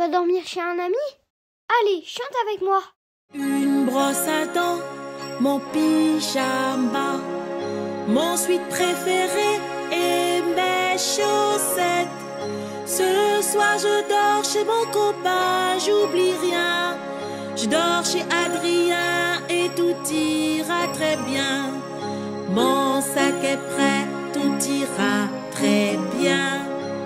va dormir chez un ami? Allez, chante avec moi. Une brosse à dents, mon pyjama, mon sweat préféré et mes chaussettes. Ce soir je dors chez mon copain, j'oublie rien. Je dors chez Adrien et tout ira très bien. Mon sac est prêt, tout ira très bien.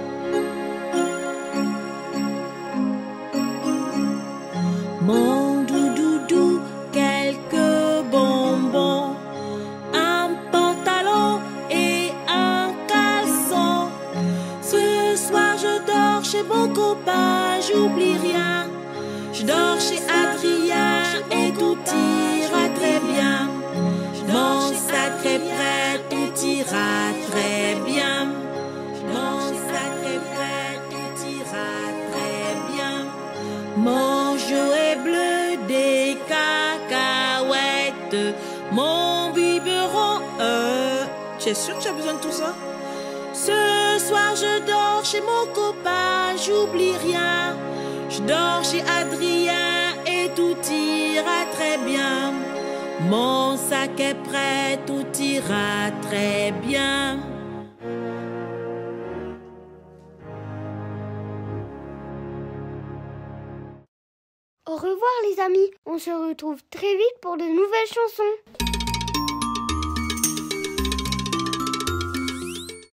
Mon doudoudou, quelques bonbons, un pantalon et un caleçon. Ce soir je dors chez mon copain, j'oublie rien. Je dors chez Adrien et tout ira très bien. Mon sac est prêt, tout ira très bien. Mon sac est prêt, tout ira très bien. Mon jouet bleu, des cacahuètes, mon biberon. Tu es sûr que tu as besoin de tout ça? Ce soir je dors chez mon copain, j'oublie rien. Je dors chez Adrien et tout ira très bien. Mon sac est prêt, tout ira très bien. Au revoir les amis, on se retrouve très vite pour de nouvelles chansons.